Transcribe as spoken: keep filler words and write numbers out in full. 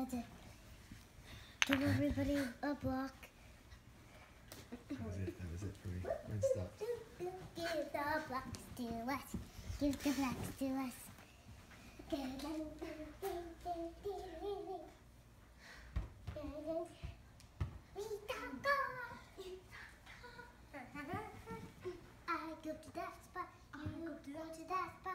to give everybody a block. That was it, that was it for me. Mine stopped. Give the blocks to us. Give the blocks to us. Give them. I go to that spot, you go to that spot.